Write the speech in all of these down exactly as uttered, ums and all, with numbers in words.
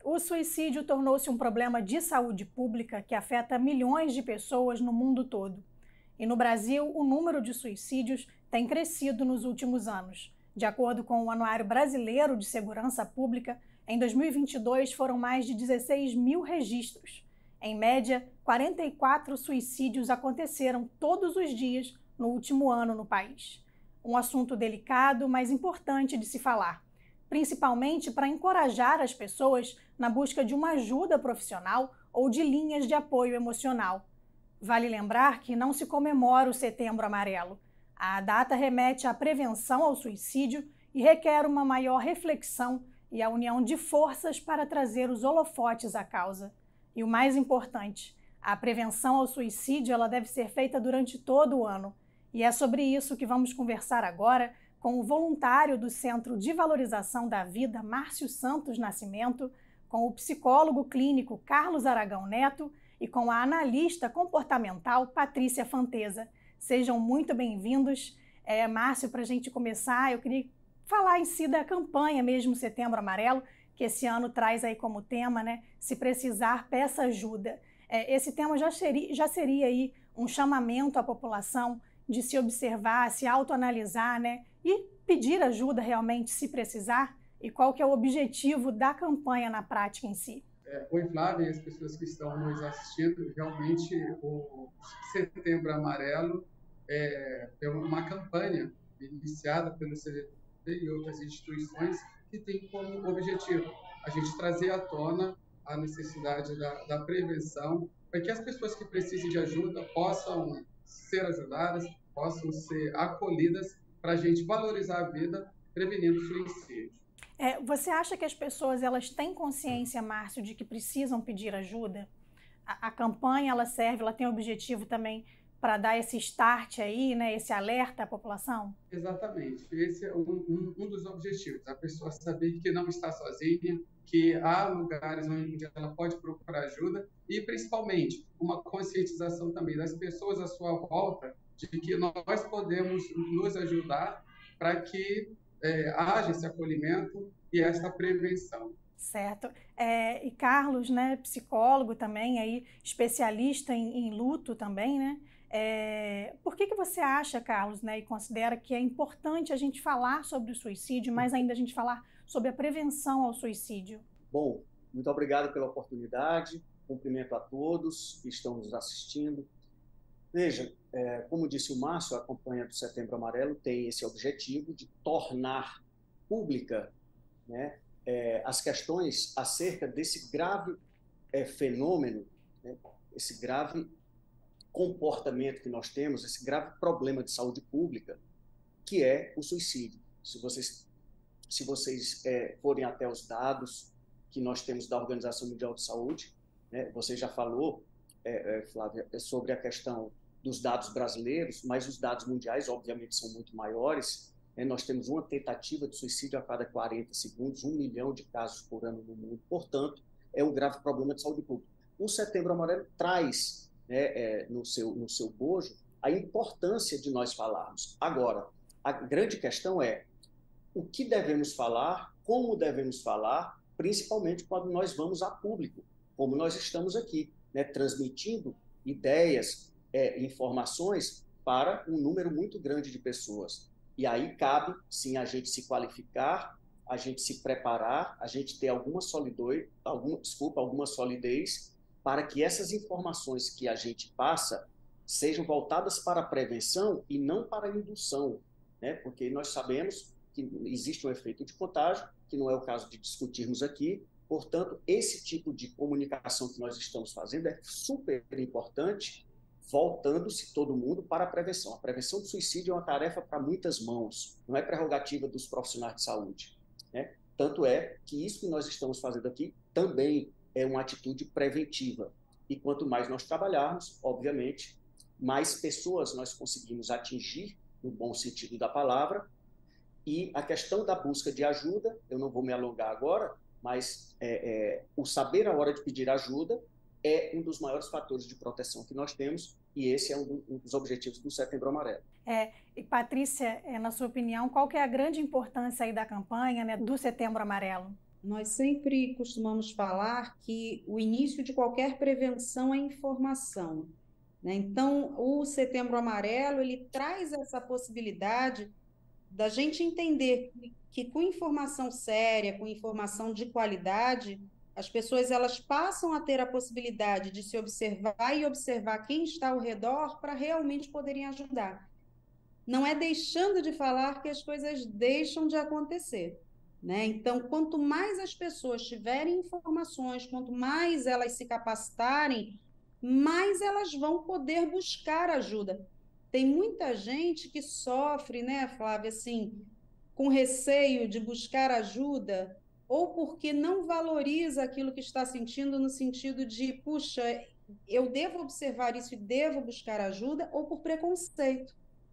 O suicídio tornou-se um problema de saúde pública que afeta milhões de pessoas no mundo todo. E no Brasil, o número de suicídios tem crescido nos últimos anos. De acordo com o Anuário Brasileiro de Segurança Pública, em dois mil e vinte e dois foram mais de dezesseis mil registros. Em média, quarenta e quatro suicídios aconteceram todos os dias no último ano no país. Um assunto delicado, mas importante de se falar, principalmente para encorajar as pessoas na busca de uma ajuda profissional ou de linhas de apoio emocional. Vale lembrar que não se comemora o Setembro Amarelo. A data remete à prevenção ao suicídio e requer uma maior reflexão e a união de forças para trazer os holofotes à causa. E o mais importante, a prevenção ao suicídio ela deve ser feita durante todo o ano. E é sobre isso que vamos conversar agora com o voluntário do Centro de Valorização da Vida, Márcio Santos Nascimento, com o psicólogo clínico Carlos Aragão Neto e com a analista comportamental Patrícia Fanteza. Sejam muito bem-vindos. É, Márcio, para a gente começar, eu queria falar em si da campanha mesmo Setembro Amarelo, que esse ano traz aí como tema, né, se precisar, peça ajuda. É, esse tema já seria, já seria aí um chamamento à população de se observar, se autoanalisar, né, e pedir ajuda realmente se precisar? E qual que é o objetivo da campanha na prática em si? É, Oi, Flávia, e as pessoas que estão nos assistindo, realmente o Setembro Amarelo é, é uma campanha iniciada pelo C V V e outras instituições que tem como objetivo a gente trazer à tona a necessidade da, da prevenção para que as pessoas que precisem de ajuda possam ser ajudadas, possam ser acolhidas para a gente valorizar a vida prevenindo suicídio. É, você acha que as pessoas elas têm consciência, Márcio, de que precisam pedir ajuda? A, a campanha ela serve, ela tem o objetivo também para dar esse start aí, né, esse alerta à população? Exatamente. Esse é um, um, um dos objetivos, a pessoa saber que não está sozinha, que há lugares onde ela pode procurar ajuda e, principalmente, uma conscientização também das pessoas à sua volta de que nós podemos nos ajudar para que é, haja esse acolhimento e essa prevenção. Certo. É, e Carlos, né, psicólogo também, aí, especialista em, em luto também, né? É, por que que você acha, Carlos, né, e considera que é importante a gente falar sobre o suicídio, mais ainda a gente falar sobre a prevenção ao suicídio? Bom, muito obrigado pela oportunidade, cumprimento a todos que estão nos assistindo. Veja, é, como disse o Márcio, a campanha do Setembro Amarelo tem esse objetivo de tornar pública, né, é, as questões acerca desse grave é, fenômeno, né, esse grave comportamento que nós temos, esse grave problema de saúde pública, que é o suicídio. Se vocês, se vocês é, forem até os dados que nós temos da Organização Mundial de Saúde, né, você já falou, é, é, Flávia, sobre a questão dos dados brasileiros, mas os dados mundiais, obviamente, são muito maiores. Né? Nós temos uma tentativa de suicídio a cada quarenta segundos, um milhão de casos por ano no mundo. Portanto, é um grave problema de saúde pública. O Setembro Amarelo traz, né, é, no seu, no seu bojo, a importância de nós falarmos. Agora, a grande questão é o que devemos falar, como devemos falar, principalmente quando nós vamos a público, como nós estamos aqui, né, transmitindo ideias, é, informações para um número muito grande de pessoas. E aí cabe, sim, a gente se qualificar, a gente se preparar, a gente ter alguma solidez, alguma, desculpa, alguma solidez, para que essas informações que a gente passa sejam voltadas para a prevenção e não para a indução, né? Porque nós sabemos que existe um efeito de contágio, que não é o caso de discutirmos aqui. Portanto, esse tipo de comunicação que nós estamos fazendo é super importante, voltando-se todo mundo para a prevenção. A prevenção do suicídio é uma tarefa para muitas mãos, não é prerrogativa dos profissionais de saúde, né? Tanto é que isso que nós estamos fazendo aqui também é uma atitude preventiva. E quanto mais nós trabalharmos, obviamente, mais pessoas nós conseguimos atingir, no bom sentido da palavra. E a questão da busca de ajuda, eu não vou me alongar agora, mas é, é, o saber a hora de pedir ajuda é um dos maiores fatores de proteção que nós temos, e esse é um, do, um dos objetivos do Setembro Amarelo. É, e Patrícia, é, na sua opinião, qual que é a grande importância aí da campanha, né, do Setembro Amarelo? nós sempre costumamos falar que o início de qualquer prevenção é informação, né? Então, o Setembro Amarelo, ele traz essa possibilidade da gente entender que com informação séria, com informação de qualidade, as pessoas elas passam a ter a possibilidade de se observar e observar quem está ao redor para realmente poderem ajudar. Não é deixando de falar que as coisas deixam de acontecer, né? Então, quanto mais as pessoas tiverem informações, quanto mais elas se capacitarem, mais elas vão poder buscar ajuda. Tem muita gente que sofre, né, Flávia, assim, com receio de buscar ajuda, ou porque não valoriza aquilo que está sentindo, no sentido de, puxa, eu devo observar isso e devo buscar ajuda, ou por preconceito.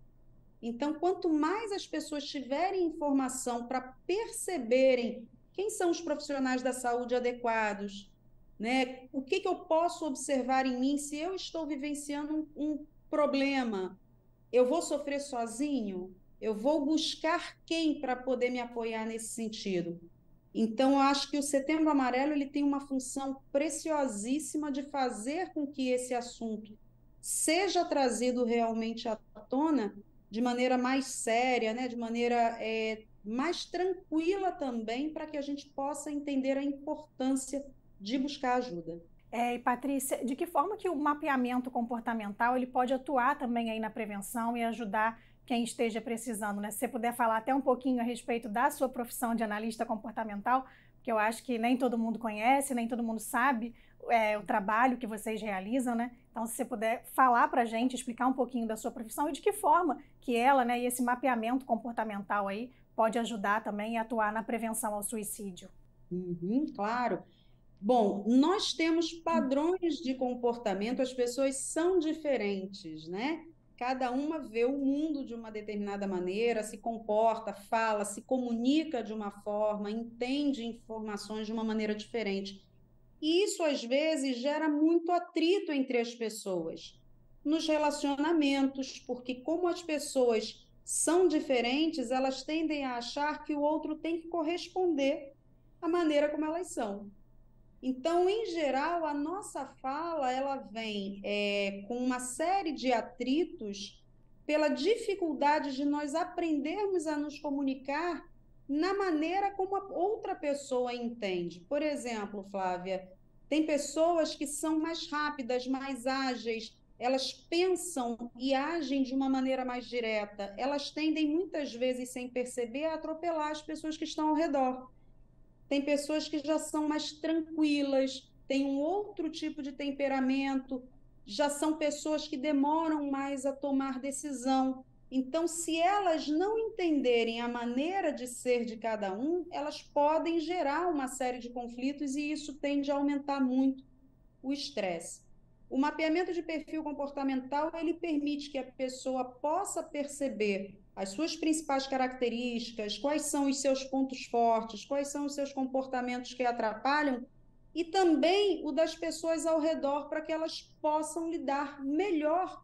Então, quanto mais as pessoas tiverem informação para perceberem quem são os profissionais da saúde adequados, né? O que, que eu posso observar em mim se eu estou vivenciando um, um problema, eu vou sofrer sozinho? Eu vou buscar quem para poder me apoiar nesse sentido? Então, eu acho que o Setembro Amarelo ele tem uma função preciosíssima de fazer com que esse assunto seja trazido realmente à tona de maneira mais séria, né? De maneira é, mais tranquila também, para que a gente possa entender a importância de buscar ajuda. É, e Patrícia, de que forma que o mapeamento comportamental ele pode atuar também aí na prevenção e ajudar quem esteja precisando, né? Se você puder falar até um pouquinho a respeito da sua profissão de analista comportamental, porque eu acho que nem todo mundo conhece, nem todo mundo sabe é, o trabalho que vocês realizam, né? Então, se você puder falar para a gente, explicar um pouquinho da sua profissão e de que forma que ela, né, e esse mapeamento comportamental aí pode ajudar também a atuar na prevenção ao suicídio. Uhum, claro. Bom, nós temos padrões de comportamento, as pessoas são diferentes, né? Cada uma vê o mundo de uma determinada maneira, se comporta, fala, se comunica de uma forma, entende informações de uma maneira diferente. E isso, às vezes, gera muito atrito entre as pessoas, nos relacionamentos, porque como as pessoas são diferentes, elas tendem a achar que o outro tem que corresponder à maneira como elas são. Então, em geral, a nossa fala ela vem é, com uma série de atritos pela dificuldade de nós aprendermos a nos comunicar na maneira como a outra pessoa entende. Por exemplo, Flávia, tem pessoas que são mais rápidas, mais ágeis, elas pensam e agem de uma maneira mais direta. Elas tendem, muitas vezes, sem perceber, a atropelar as pessoas que estão ao redor. Tem pessoas que já são mais tranquilas, têm um outro tipo de temperamento, já são pessoas que demoram mais a tomar decisão. Então, se elas não entenderem a maneira de ser de cada um, elas podem gerar uma série de conflitos e isso tende a aumentar muito o estresse. O mapeamento de perfil comportamental, ele permite que a pessoa possa perceber as suas principais características, quais são os seus pontos fortes, quais são os seus comportamentos que atrapalham, e também o das pessoas ao redor, para que elas possam lidar melhor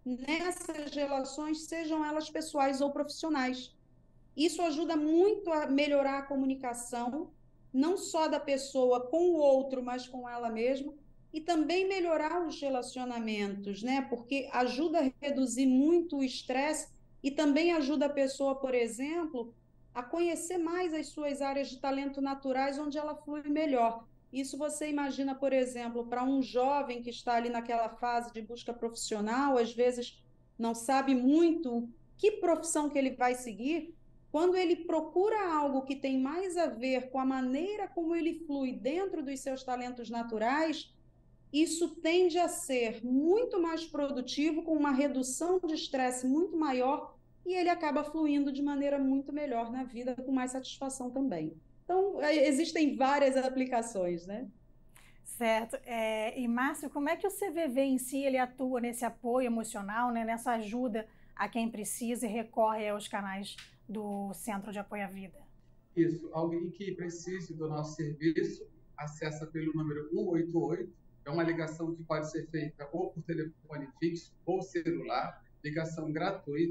nessas relações, sejam elas pessoais ou profissionais. Isso ajuda muito a melhorar a comunicação, não só da pessoa com o outro, mas com ela mesma, e também melhorar os relacionamentos, né? Porque ajuda a reduzir muito o estresse e também ajuda a pessoa, por exemplo, a conhecer mais as suas áreas de talento naturais, onde ela flui melhor. Isso você imagina, por exemplo, para um jovem que está ali naquela fase de busca profissional, às vezes não sabe muito que profissão que ele vai seguir. Quando ele procura algo que tem mais a ver com a maneira como ele flui dentro dos seus talentos naturais, isso tende a ser muito mais produtivo, com uma redução de estresse muito maior, e ele acaba fluindo de maneira muito melhor na vida, com mais satisfação também. Então, existem várias aplicações, né? Certo. É, e, Márcio, como é que o C V V em si ele atua nesse apoio emocional, né, nessa ajuda a quem precisa e recorre aos canais do Centro de Apoio à Vida? Isso. Alguém que precise do nosso serviço, acessa pelo número um oito oito. É uma ligação que pode ser feita ou por telefone fixo ou celular, ligação gratuita,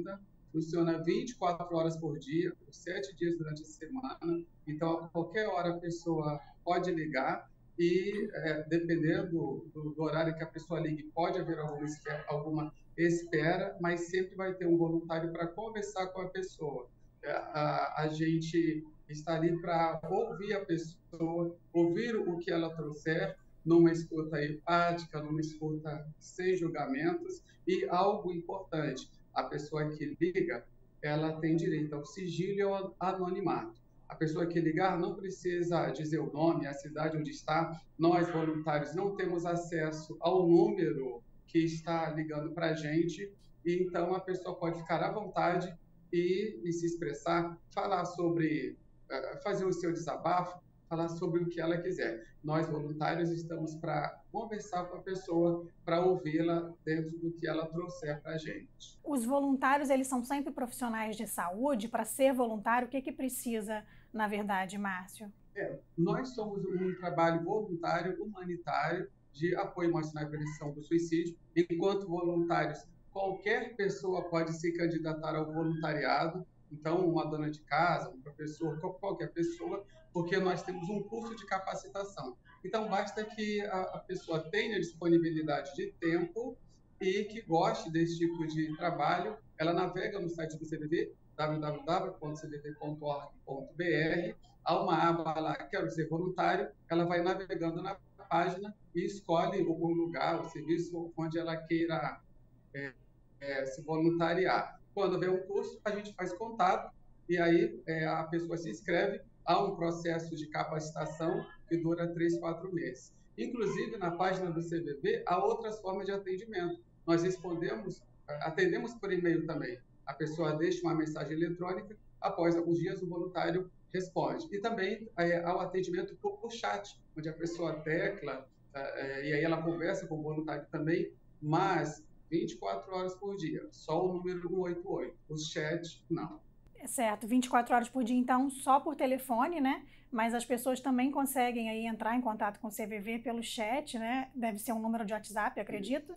funciona vinte e quatro horas por dia, sete dias durante a semana. Então, a qualquer hora a pessoa pode ligar e, é, dependendo do, do horário que a pessoa ligue, pode haver alguma espera, alguma espera, mas sempre vai ter um voluntário para conversar com a pessoa. É, a, a gente está ali para ouvir a pessoa, ouvir o que ela trouxer, numa escuta empática, numa escuta sem julgamentos. E algo importante, a pessoa que liga, ela tem direito ao sigilo e ao anonimato. A pessoa que ligar não precisa dizer o nome, a cidade onde está. Nós, voluntários, não temos acesso ao número que está ligando para a gente, e então a pessoa pode ficar à vontade e, e se expressar, falar sobre, uh, fazer o seu desabafo, falar sobre o que ela quiser. Nós, voluntários, estamos para conversar com a pessoa, para ouvi-la dentro do que ela trouxer para a gente. Os voluntários, eles são sempre profissionais de saúde? Para ser voluntário, o que, que precisa, na verdade, Márcio? É, nós somos um trabalho voluntário, humanitário, de apoio emocional e prevenção do suicídio. Enquanto voluntários, qualquer pessoa pode se candidatar ao voluntariado. Então, uma dona de casa, um professor, qualquer pessoa, porque nós temos um curso de capacitação. Então, basta que a, a pessoa tenha disponibilidade de tempo e que goste desse tipo de trabalho. Ela navega no site do C V V, w w w ponto c v v ponto org ponto b r. Há uma aba lá, quero ser voluntário, ela vai navegando na página e escolhe o lugar, o serviço onde ela queira é, é, se voluntariar. Quando vem um curso, a gente faz contato e aí é, a pessoa se inscreve. Há um processo de capacitação que dura três, quatro meses. Inclusive, na página do C V V, há outras formas de atendimento. Nós respondemos, atendemos por e-mail também. A pessoa deixa uma mensagem eletrônica, após alguns dias o voluntário responde. E também é, há o atendimento por, por chat, onde a pessoa tecla é, e aí ela conversa com o voluntário também, mas vinte e quatro horas por dia, só o número um oito oito, o chat não. Certo, vinte e quatro horas por dia, então, só por telefone, né? Mas as pessoas também conseguem aí entrar em contato com o C V V pelo chat, né? Deve ser um número de WhatsApp, acredito.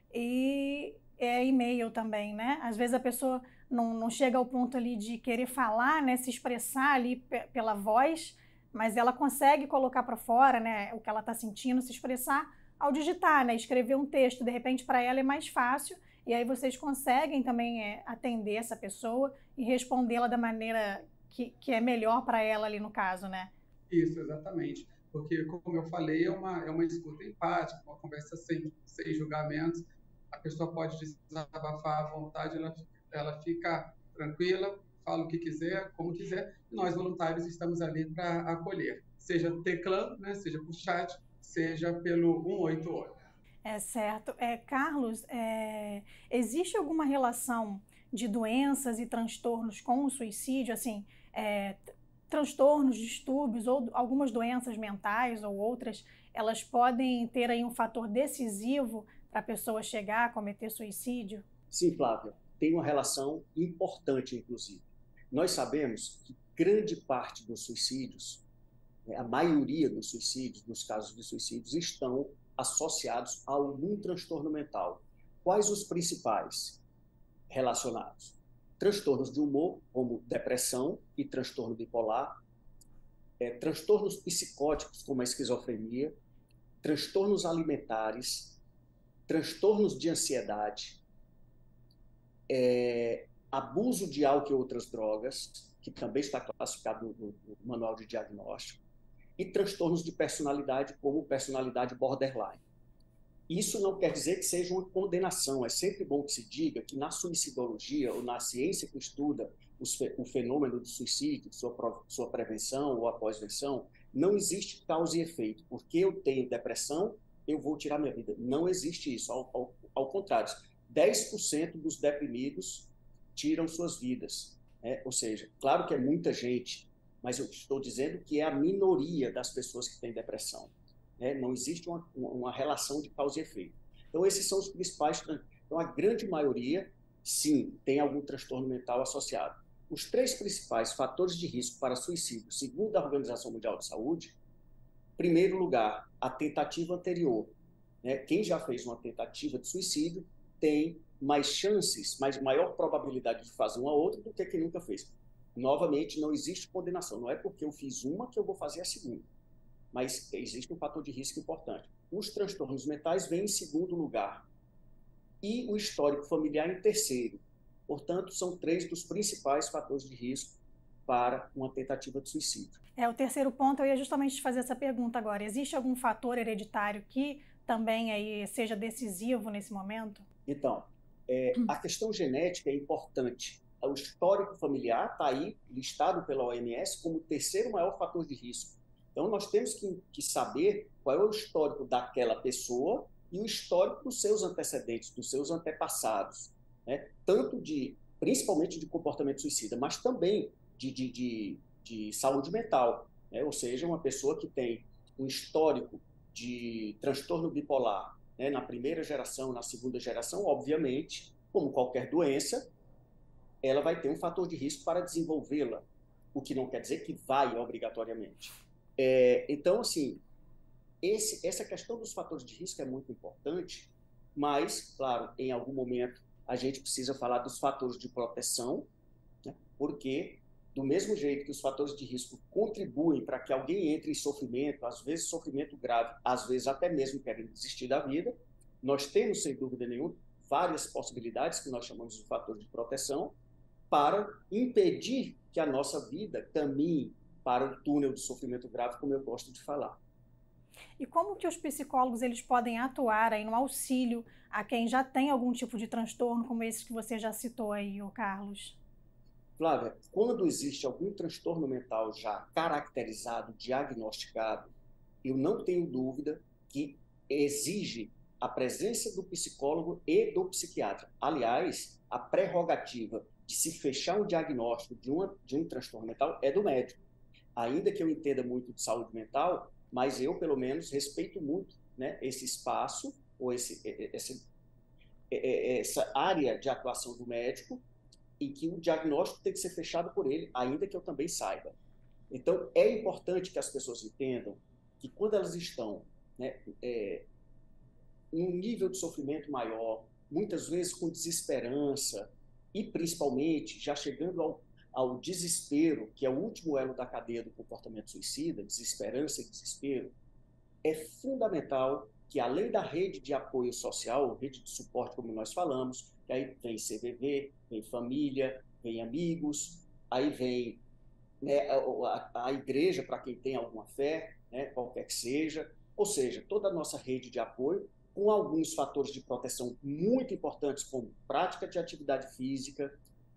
E é e-mail também, né? Às vezes a pessoa não, não chega ao ponto ali de querer falar, né? Se expressar ali pela voz, mas ela consegue colocar para fora, né? O que ela está sentindo, se expressar ao digitar, né? Escrever um texto, de repente, para ela é mais fácil. E aí vocês conseguem também é, atender essa pessoa e respondê-la da maneira que, que é melhor para ela ali no caso, né? Isso, exatamente. Porque, como eu falei, é uma, é uma escuta empática, uma conversa sem, sem julgamentos. A pessoa pode desabafar à vontade, ela, ela fica tranquila, fala o que quiser, como quiser. E nós, voluntários, estamos ali para acolher. Seja teclando, né, seja por chat, seja pelo um oito oito. É certo. É, Carlos, é, existe alguma relação de doenças e transtornos com o suicídio? Assim, é, transtornos, distúrbios ou algumas doenças mentais ou outras, elas podem ter aí um fator decisivo para a pessoa chegar a cometer suicídio? Sim, Flávia, tem uma relação importante, inclusive. Nós sabemos que grande parte dos suicídios, a maioria dos suicídios, dos casos de suicídios, estão associados a algum transtorno mental. Quais os principais relacionados? Transtornos de humor, como depressão e transtorno bipolar, é, transtornos psicóticos, como a esquizofrenia, transtornos alimentares, transtornos de ansiedade, é, abuso de álcool e outras drogas, que também está classificado no, no manual de diagnóstico, e transtornos de personalidade, como personalidade borderline. Isso não quer dizer que seja uma condenação. É sempre bom que se diga que na suicidologia, ou na ciência que estuda o fenômeno do suicídio, sua, sua prevenção ou a pós-venção, não existe causa e efeito. Porque eu tenho depressão, eu vou tirar minha vida. Não existe isso. Ao, ao, ao contrário, dez por cento dos deprimidos tiram suas vidas. Né? Ou seja, claro que é muita gente, mas eu estou dizendo que é a minoria das pessoas que têm depressão. Né? Não existe uma, uma relação de causa e efeito. Então, esses são os principais. Então, a grande maioria, sim, tem algum transtorno mental associado. Os três principais fatores de risco para suicídio, segundo a Organização Mundial de Saúde, em primeiro lugar, a tentativa anterior. Né? Quem já fez uma tentativa de suicídio tem mais chances, mais, maior probabilidade de fazer uma outra do que quem nunca fez. Novamente, não existe condenação. Não é porque eu fiz uma que eu vou fazer a segunda. Mas existe um fator de risco importante. Os transtornos mentais vêm em segundo lugar. E o histórico familiar em terceiro. Portanto, são três dos principais fatores de risco para uma tentativa de suicídio. É, o terceiro ponto, eu ia justamente te fazer essa pergunta agora. Existe algum fator hereditário que também aí seja decisivo nesse momento? Então, é, a questão genética é importante. O histórico familiar está aí listado pela O M S como o terceiro maior fator de risco. Então, nós temos que, que saber qual é o histórico daquela pessoa e o histórico dos seus antecedentes, dos seus antepassados, né? Tanto de, principalmente de comportamento suicida, mas também de, de, de, de saúde mental, né? Ou seja, uma pessoa que tem um histórico de transtorno bipolar, né, na primeira geração, na segunda geração, obviamente, como qualquer doença, ela vai ter um fator de risco para desenvolvê-la, o que não quer dizer que vai obrigatoriamente. É, então, assim, esse, essa questão dos fatores de risco é muito importante, mas, claro, em algum momento a gente precisa falar dos fatores de proteção, né, porque, do mesmo jeito que os fatores de risco contribuem para que alguém entre em sofrimento, às vezes sofrimento grave, às vezes até mesmo querendo desistir da vida, nós temos, sem dúvida nenhuma, várias possibilidades que nós chamamos de fatores de proteção para impedir que a nossa vida caminhe para o túnel do sofrimento grave, como eu gosto de falar. E como que os psicólogos eles podem atuar aí no auxílio a quem já tem algum tipo de transtorno, como esse que você já citou aí, o Carlos? Flávia, quando existe algum transtorno mental já caracterizado, diagnosticado, eu não tenho dúvida que exige a presença do psicólogo e do psiquiatra. Aliás, a prerrogativa de se fechar um diagnóstico de, uma, de um transtorno mental é do médico. Ainda que eu entenda muito de saúde mental, mas eu, pelo menos, respeito muito, né, esse espaço, ou esse, esse, essa área de atuação do médico, e que o diagnóstico tem que ser fechado por ele, ainda que eu também saiba. Então, é importante que as pessoas entendam que quando elas estão, né, é, em um nível de sofrimento maior, muitas vezes com desesperança, e principalmente já chegando ao, ao desespero, que é o último elo da cadeia do comportamento suicida, desesperança e desespero, é fundamental que, além da rede de apoio social, rede de suporte, como nós falamos, que aí vem C V V, vem família, vem amigos, aí vem, né, a, a igreja, para quem tem alguma fé, né, qualquer que seja, ou seja, toda a nossa rede de apoio, com alguns fatores de proteção muito importantes, como prática de atividade física,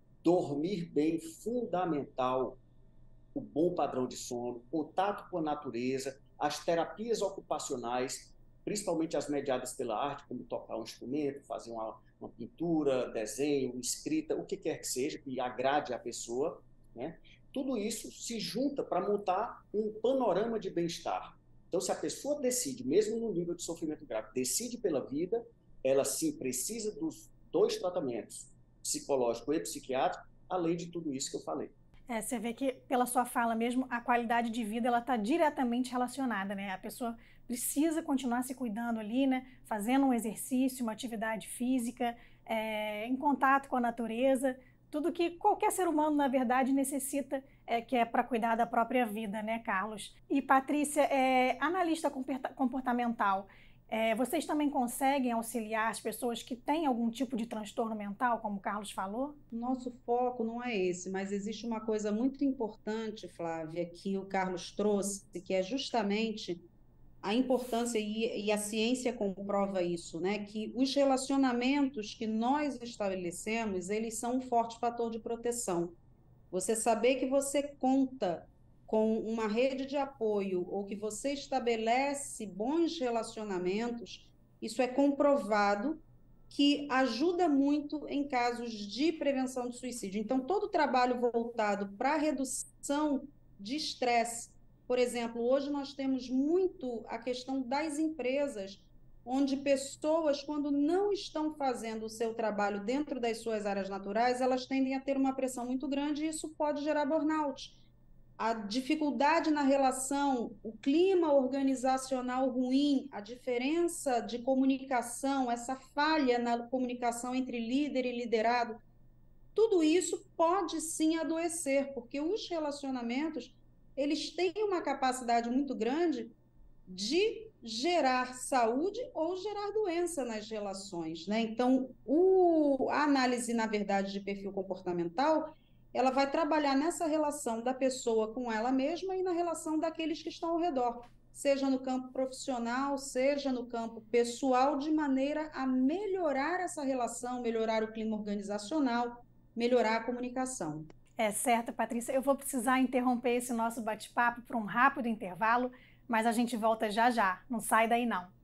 dormir bem, fundamental, o bom padrão de sono, contato com a natureza, as terapias ocupacionais, principalmente as mediadas pela arte, como tocar um instrumento, fazer uma, uma pintura, desenho, escrita, o que quer que seja, que agrade a pessoa, né? Tudo isso se junta para montar um panorama de bem-estar. Então, se a pessoa decide, mesmo no nível de sofrimento grave, decide pela vida, ela sim precisa dos dois tratamentos, psicológico e psiquiátrico, além de tudo isso que eu falei. É, você vê que, pela sua fala mesmo, a qualidade de vida ela está diretamente relacionada, né? A pessoa precisa continuar se cuidando ali, né? Fazendo um exercício, uma atividade física, é, em contato com a natureza, tudo que qualquer ser humano, na verdade, necessita, é, que é para cuidar da própria vida, né, Carlos? E, Patrícia, é, analista comportamental, é, vocês também conseguem auxiliar as pessoas que têm algum tipo de transtorno mental, como o Carlos falou? Nosso foco não é esse, mas existe uma coisa muito importante, Flávia, que o Carlos trouxe, que é justamente a importância, e, e a ciência comprova isso, né? Que os relacionamentos que nós estabelecemos, eles são um forte fator de proteção. Você saber que você conta com uma rede de apoio ou que você estabelece bons relacionamentos, isso é comprovado que ajuda muito em casos de prevenção de suicídio. Então, todo o trabalho voltado para a redução de estresse, por exemplo, hoje nós temos muito a questão das empresas, onde pessoas, quando não estão fazendo o seu trabalho dentro das suas áreas naturais, elas tendem a ter uma pressão muito grande e isso pode gerar burnout. a dificuldade na relação, o clima organizacional ruim, a diferença de comunicação, essa falha na comunicação entre líder e liderado, tudo isso pode sim adoecer, porque os relacionamentos, eles têm uma capacidade muito grande de gerar saúde ou gerar doença nas relações, né? Então, o, a análise, na verdade, de perfil comportamental, ela vai trabalhar nessa relação da pessoa com ela mesma e na relação daqueles que estão ao redor, seja no campo profissional, seja no campo pessoal, de maneira a melhorar essa relação, melhorar o clima organizacional, melhorar a comunicação. É certo, Patrícia. Eu vou precisar interromper esse nosso bate-papo por um rápido intervalo, mas a gente volta já já. Não sai daí não.